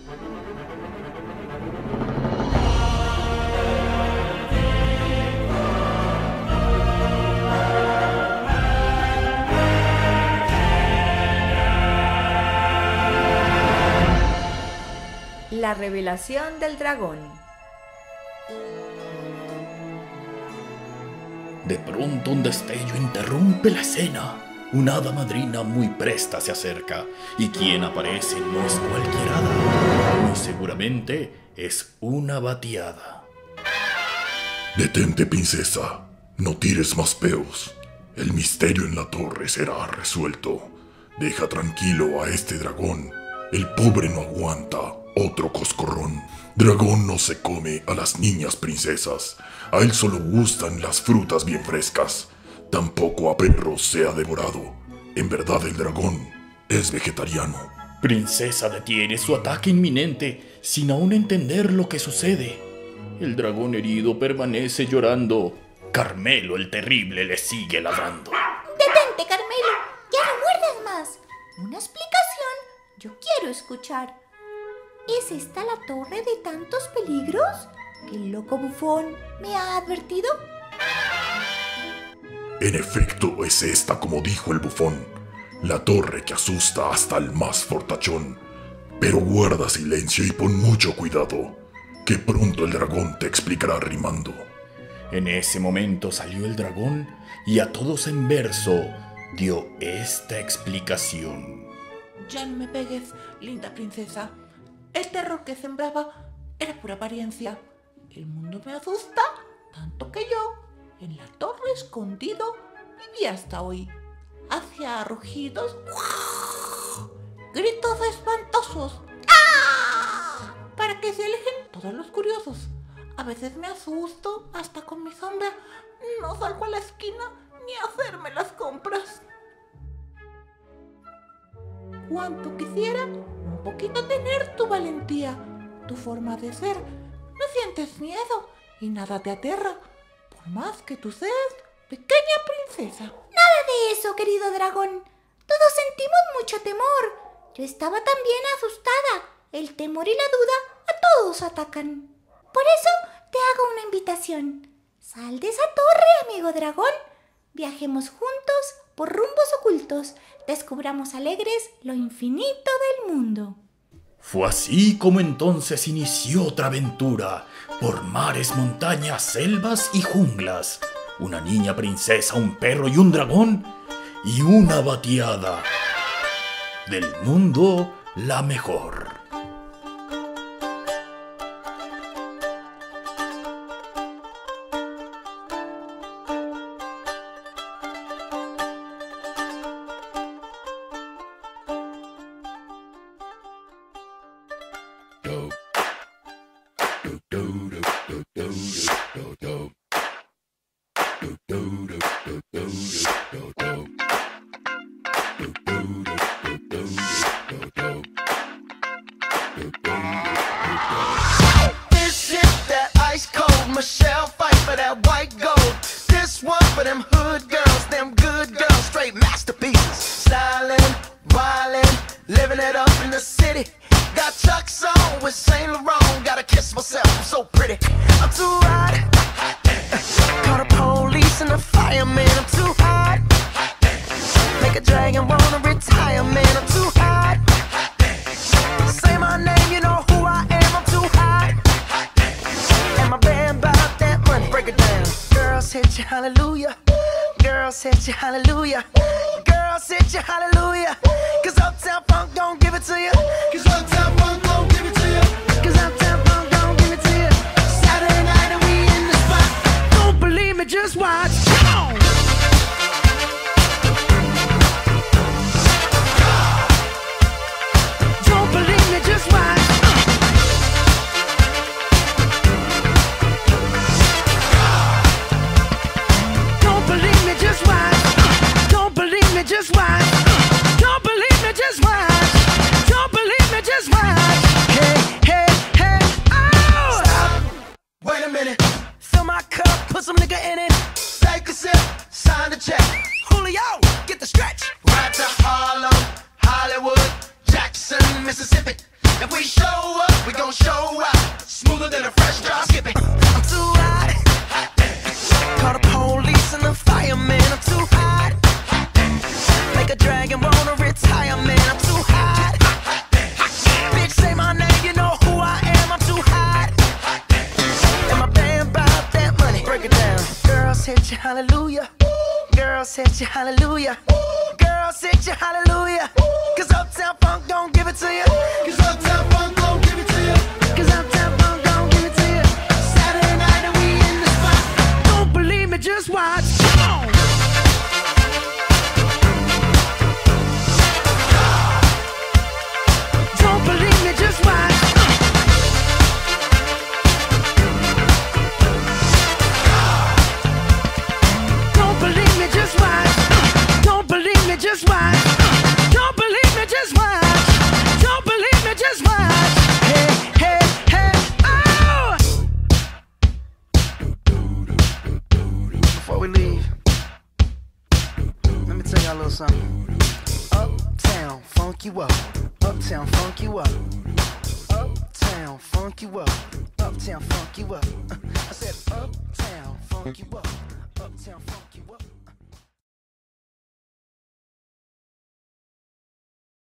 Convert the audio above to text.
La revelación del dragón. De pronto un destello interrumpe la escena. Una hada madrina muy presta se acerca, y quien aparece no es cualquier hada, muy seguramente es una batiada. Detente, princesa, no tires más peos. El misterio en la torre será resuelto. Deja tranquilo a este dragón. El pobre no aguanta otro coscorrón. Dragón no se come a las niñas princesas. A él solo gustan las frutas bien frescas. Tampoco a perros se ha devorado. En verdad el dragón es vegetariano. Princesa detiene su ataque inminente sin aún entender lo que sucede. El dragón herido permanece llorando. Carmelo el terrible le sigue ladrando. ¡Detente, Carmelo! ¡Ya no muerdas más! Una explicación yo quiero escuchar. ¿Es esta la torre de tantos peligros que el loco bufón me ha advertido? En efecto, es esta como dijo el bufón, la torre que asusta hasta al más fortachón. Pero guarda silencio y pon mucho cuidado, que pronto el dragón te explicará rimando. En ese momento salió el dragón y a todos en verso dio esta explicación. Ya no me pegues, linda princesa. El terror que sembraba era pura apariencia. El mundo me asusta tanto que yo, en la torre escondido, viví hasta hoy. Hacía rugidos, gritos espantosos, ¡ah!, para que se alejen todos los curiosos. A veces me asusto hasta con mi sombra. No salgo a la esquina ni a hacerme las compras. Cuánto quisiera un poquito tener tu valentía, tu forma de ser. No sientes miedo y nada te aterra, por más que tú seas pequeña princesa. Nada de eso, querido dragón. Todos sentimos mucho temor. Yo estaba también asustada. El temor y la duda a todos atacan. Por eso te hago una invitación. Sal de esa torre, amigo dragón. Viajemos juntos por rumbos ocultos. Descubramos alegres lo infinito del mundo. Fue así como entonces inició otra aventura, por mares, montañas, selvas y junglas. Una niña princesa, un perro y un dragón, y una batiada. Del mundo, la mejor. This is that ice cold Michelle fight for that white gold. This one for them hood girls, them good girls, straight masterpieces. Styling, wildin', living it up in the city. Got Chuck's on with Saint Laurent. Gotta kiss myself, I'm so pretty. I'm too hot. Call the police and the fireman. I'm too hot. Make a dragon wanna retire, man. I'm too hot. Say my name, you know who I am. I'm too hot. And my band bought that money. Break it down. Girls hit you, hallelujah. Girls hit you, hallelujah. Girls hit you, hallelujah. Cause Uptown Funk don't give it to you. Cause Uptown Funk don't give it to you. Cause Uptown Funk don't give it to you. Saturday night and we in the spot. Don't believe me, just watch. Come on. Don't believe me, just watch. Don't believe me, just watch. Don't believe me, just watch. Don't believe me, just watch. Don't believe me, just watch. show up, we gon' show out. Smoother than a fresh drop. Skip it. I'm too hot. Call the police and the fireman. I'm too hot. Make a dragon wanna retire, man. I'm too hot. Bitch, say my name, you know who I am. I'm too hot. And my band bout that money. Break it down. Girls hit you, hallelujah. Girls hit you, hallelujah. Girls hit you, hallelujah. Cause Uptown Funk don't give it to you. Cause Uptown Funk don't give it to you. Cause Uptown Funk don't give it to you. Saturday night and we in the spot. Don't believe me, just watch. Come on. Don't believe me, just watch. Don't believe me, just watch. Don't believe me, just watch. Don't believe me, just watch. Don't believe me, just watch. Hey, hey, hey, oh! Before we leave, let me tell y'all a little something. Uptown, funk you up. Uptown, funk you up. Uptown, funk you up. Uptown, funk you up. I said, Uptown, funk you up.